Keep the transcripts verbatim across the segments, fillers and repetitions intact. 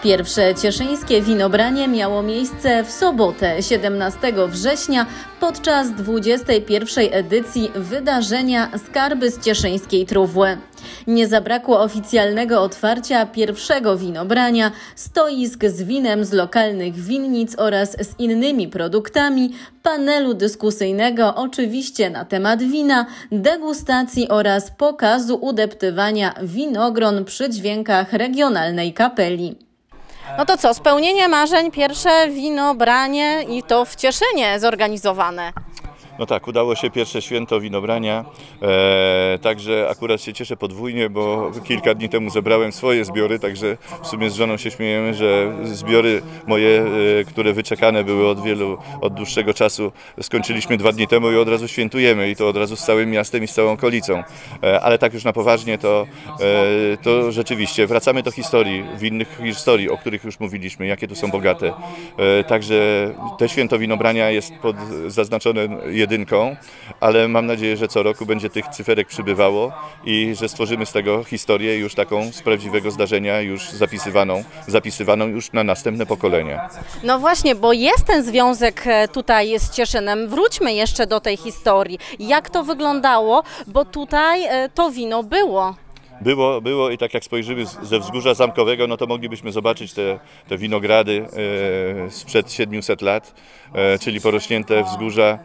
Pierwsze cieszyńskie winobranie miało miejsce w sobotę, siedemnastego września, podczas dwudziestej pierwszej edycji wydarzenia Skarby z Cieszyńskiej Trówły. Nie zabrakło oficjalnego otwarcia pierwszego winobrania, stoisk z winem z lokalnych winnic oraz z innymi produktami, panelu dyskusyjnego oczywiście na temat wina, degustacji oraz pokazu udeptywania winogron przy dźwiękach regionalnej kapeli. No to co, spełnienie marzeń, pierwsze winobranie i to w Cieszynie zorganizowane. No tak, udało się pierwsze święto winobrania, e, także akurat się cieszę podwójnie, bo kilka dni temu zebrałem swoje zbiory, także w sumie z żoną się śmiejemy, że zbiory moje, e, które wyczekane były od wielu, od dłuższego czasu, skończyliśmy dwa dni temu i od razu świętujemy i to od razu z całym miastem i z całą okolicą. E, ale tak już na poważnie to, e, to rzeczywiście wracamy do historii, winnych historii, o których już mówiliśmy, jakie tu są bogate. E, także te święto winobrania jest pod, zaznaczone jedynką, ale mam nadzieję, że co roku będzie tych cyferek przybywało i że stworzymy z tego historię już taką z prawdziwego zdarzenia, już zapisywaną, zapisywaną już na następne pokolenia. No właśnie, bo jest ten związek tutaj z Cieszynem. Wróćmy jeszcze do tej historii. Jak to wyglądało, bo tutaj to wino było. Było, było i tak jak spojrzymy ze wzgórza zamkowego, no to moglibyśmy zobaczyć te, te winogrady e, sprzed siedmiuset lat, e, czyli porośnięte wzgórza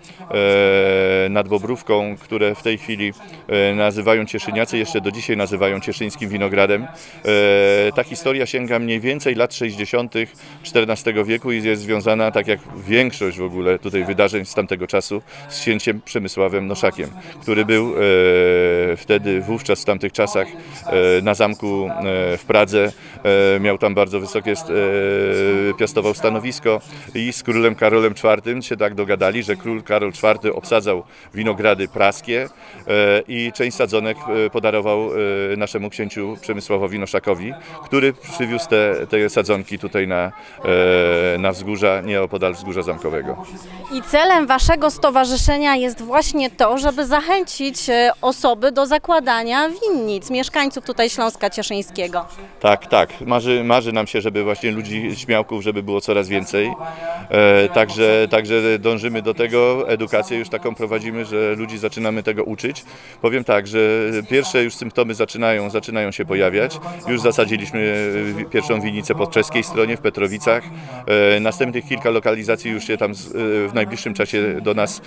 e, nad Bobrówką, które w tej chwili e, nazywają Cieszyniacy, jeszcze do dzisiaj nazywają cieszyńskim winogradem. E, ta historia sięga mniej więcej lat sześćdziesiątych czternastego wieku i jest związana, tak jak większość w ogóle tutaj wydarzeń z tamtego czasu, z księciem Przemysławem Noszakiem, który był e, wtedy, wówczas w tamtych czasach na zamku w Pradze, miał tam bardzo wysokie, piastował stanowisko i z królem Karolem czwartym się tak dogadali, że król Karol czwarty obsadzał winogrady praskie i część sadzonek podarował naszemu księciu Przemysławowi Noszakowi, który przywiózł te, te sadzonki tutaj na, na wzgórza, nieopodal wzgórza zamkowego. I celem waszego stowarzyszenia jest właśnie to, żeby zachęcić osoby do zakładania winnic, mieszkańców tutaj Śląska Cieszyńskiego. Tak, tak. Marzy, marzy nam się, żeby właśnie ludzi, śmiałków, żeby było coraz więcej. E, także, także dążymy do tego, edukację już taką prowadzimy, że ludzi zaczynamy tego uczyć. Powiem tak, że pierwsze już symptomy zaczynają, zaczynają się pojawiać. Już zasadziliśmy pierwszą winnicę po czeskiej stronie w Petrowicach. E, następnych kilka lokalizacji już się tam z, w najbliższym czasie do nas,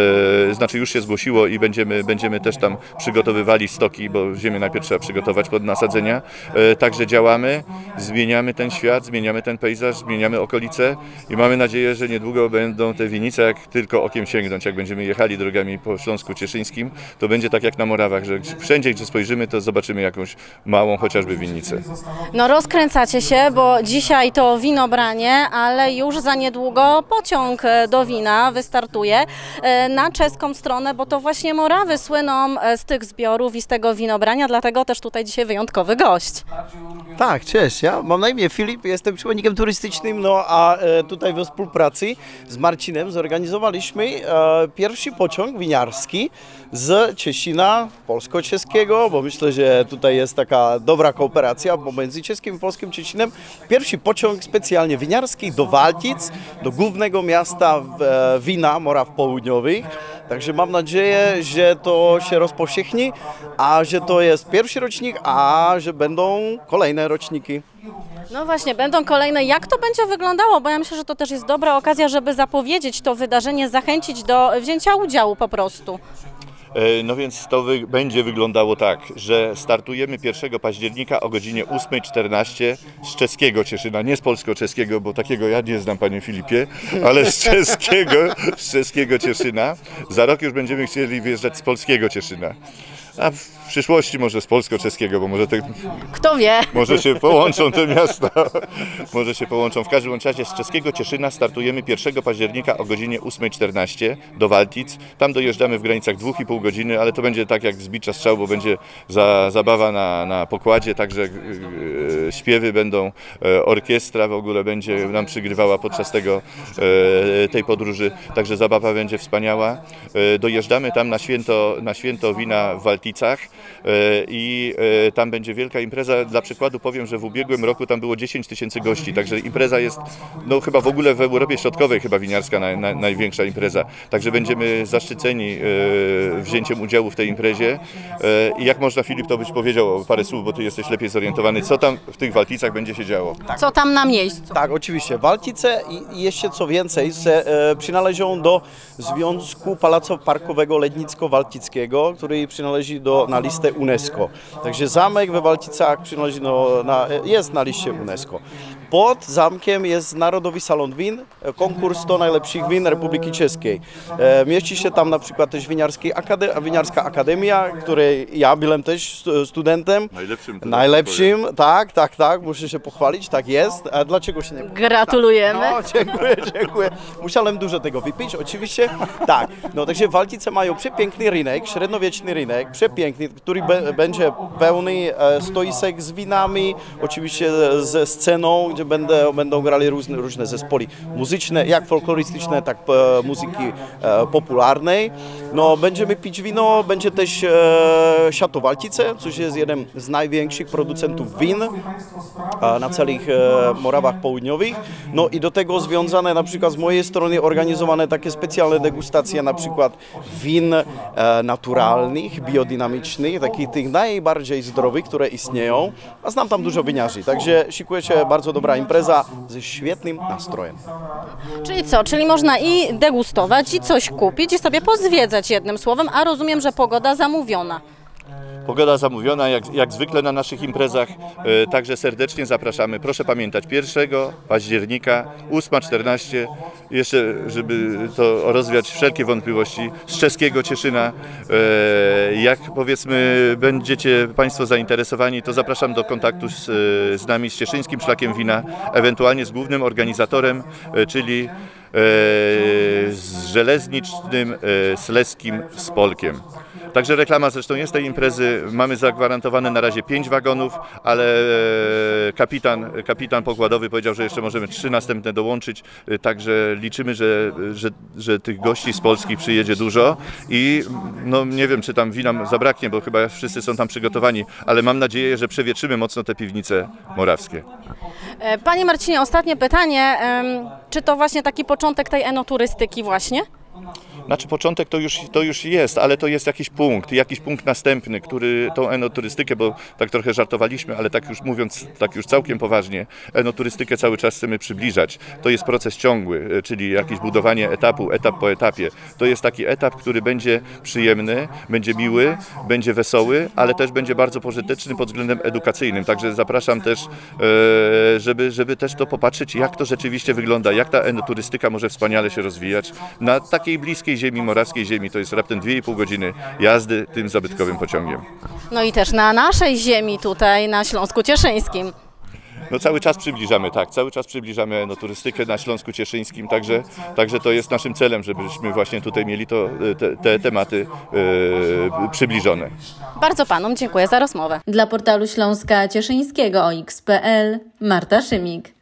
e, znaczy już się zgłosiło i będziemy, będziemy też tam przygotowywali stoki, bo ziemię najpierw trzeba przygotować pod nasadzenia. E, także działamy, zmieniamy ten świat, zmieniamy ten pejzaż, zmieniamy okolice i mamy nadzieję, że niedługo będą te winnice, jak tylko okiem sięgnąć, jak będziemy jechali drogami po Śląsku Cieszyńskim, to będzie tak jak na Morawach, że wszędzie, gdzie spojrzymy, to zobaczymy jakąś małą chociażby winnicę. No rozkręcacie się, bo dzisiaj to winobranie, ale już za niedługo pociąg do wina wystartuje na czeską stronę, bo to właśnie Morawy słyną z tych zbiorów i z tego winobrania, dlatego też tutaj dzisiaj wyjątkowy gość. Tak, cześć, ja mam na imię Filip, jestem przewodnikiem turystycznym, no a e, tutaj we współpracy z Marcinem zorganizowaliśmy e, pierwszy pociąg winiarski z Cieszyna polsko-czeskiego, bo myślę, że tutaj jest taka dobra kooperacja pomiędzy czeskim i polskim Cieszynem. Pierwszy pociąg specjalnie winiarski do Waltic, do głównego miasta e, wina Moraw Południowych. Także mam nadzieję, że to się rozpowszechni, a że to jest pierwszy rocznik, a że będą kolejne roczniki. No właśnie, będą kolejne. Jak to będzie wyglądało? Bo ja myślę, że to też jest dobra okazja, żeby zapowiedzieć to wydarzenie, zachęcić do wzięcia udziału po prostu. No więc to wy, będzie wyglądało tak, że startujemy pierwszego października o godzinie ósmej czternaście z czeskiego Cieszyna, nie z polsko-czeskiego, bo takiego ja nie znam, panie Filipie, ale z czeskiego, z czeskiego Cieszyna. Za rok już będziemy chcieli wjeżdżać z polskiego Cieszyna. A w przyszłości może z polsko-czeskiego, bo może te, kto wie, może się połączą te miasta, może się połączą. W każdym razie z czeskiego Cieszyna startujemy pierwszego października o godzinie ósmej czternaście do Waltic. Tam dojeżdżamy w granicach dwóch i pół godziny, ale to będzie tak jak z bicza strzał, bo będzie za, zabawa na, na pokładzie, także e, śpiewy będą, e, orkiestra w ogóle będzie nam przygrywała podczas tego, e, tej podróży, także zabawa będzie wspaniała. E, dojeżdżamy tam na święto, na święto wina w Walticach. i tam będzie wielka impreza. Dla przykładu powiem, że w ubiegłym roku tam było dziesięć tysięcy gości, także impreza jest no chyba w ogóle w Europie Środkowej chyba winiarska naj, naj, największa impreza, także będziemy zaszczyceni wzięciem udziału w tej imprezie. I jak można, Filip, to byś powiedział parę słów, bo ty jesteś lepiej zorientowany, co tam w tych Walticach będzie się działo? Co tam na miejscu? Tak, oczywiście. Waltice i jeszcze co więcej se, e, przynależą do Związku Palaco-Parkowego Lednicko-Waltickiego, który przynależy do, na listę UNESCO. Także zamek we Walticach przynależy do, na, jest na liście UNESCO. Pod zamkiem jest Narodowy Salon Win, konkurs sto najlepszych win Republiki Czeskiej. E, mieści się tam na przykład też Winiarskiej Akade Winiarska Akademia, której ja byłem też studentem. Najlepszym. Najlepszym, tak, tak, tak, muszę się pochwalić, tak jest. A dlaczego się nie... Gratulujemy. No, dziękuję, dziękuję. Musiałem dużo tego wypić, oczywiście. Tak, no także Waltice mają przepiękny rynek, średniowieczny rynek, przepiękny, który be, będzie pełny e, stoisek z winami, oczywiście ze sceną, gdzie będą, będą grali różne, różne zespoły muzyczne, jak folklorystyczne, tak e, muzyki e, popularnej. No, będziemy pić wino, będzie też e, Chateau Waltice, co jest jeden z największych producentów win e, na całych e, Morawach Południowych. No i do tego związane na przykład z mojej strony organizowane takie specjalne degustacje na przykład win e, naturalnych, biodynamicznych, takich tych najbardziej zdrowych, które istnieją. A znam tam dużo winiarzy, także szykuje się bardzo dobra impreza ze świetnym nastrojem. Czyli co? Czyli można i degustować, i coś kupić, i sobie pozwiedzać jednym słowem, a rozumiem, że pogoda zamówiona. Pogoda zamówiona, jak, jak zwykle na naszych imprezach, e, także serdecznie zapraszamy. Proszę pamiętać, pierwszego października, ósma czternaście, jeszcze żeby to rozwiać wszelkie wątpliwości, z czeskiego Cieszyna. E, jak powiedzmy będziecie Państwo zainteresowani, to zapraszam do kontaktu z, z nami, z Cieszyńskim Szlakiem Wina, ewentualnie z głównym organizatorem, e, czyli e, z Żeleznicznym e, Sleskim Spolkiem. Także reklama zresztą jest tej imprezy, mamy zagwarantowane na razie pięć wagonów, ale kapitan, kapitan pokładowy powiedział, że jeszcze możemy trzy następne dołączyć, także liczymy, że, że, że tych gości z Polski przyjedzie dużo i no nie wiem, czy tam wina zabraknie, bo chyba wszyscy są tam przygotowani, ale mam nadzieję, że przewietrzymy mocno te piwnice morawskie. Panie Marcinie, ostatnie pytanie, czy to właśnie taki początek tej enoturystyki właśnie? Znaczy początek to już, to już jest, ale to jest jakiś punkt, jakiś punkt następny, który tą enoturystykę, bo tak trochę żartowaliśmy, ale tak już mówiąc, tak już całkiem poważnie, enoturystykę cały czas chcemy przybliżać. To jest proces ciągły, czyli jakieś budowanie etapu, etap po etapie. To jest taki etap, który będzie przyjemny, będzie miły, będzie wesoły, ale też będzie bardzo pożyteczny pod względem edukacyjnym. Także zapraszam też, żeby, żeby też to popatrzeć, jak to rzeczywiście wygląda, jak ta enoturystyka może wspaniale się rozwijać na takiej bliskiej ziemi, morawskiej ziemi. To jest raptem dwie i pół godziny jazdy tym zabytkowym pociągiem. No i też na naszej ziemi tutaj, na Śląsku Cieszyńskim. No cały czas przybliżamy, tak, cały czas przybliżamy enoturystykę na Śląsku Cieszyńskim, także, także to jest naszym celem, żebyśmy właśnie tutaj mieli to, te, te tematy e, przybliżone. Bardzo Panom dziękuję za rozmowę. Dla portalu Śląska Cieszyńskiego o x kropka p l Marta Szymik.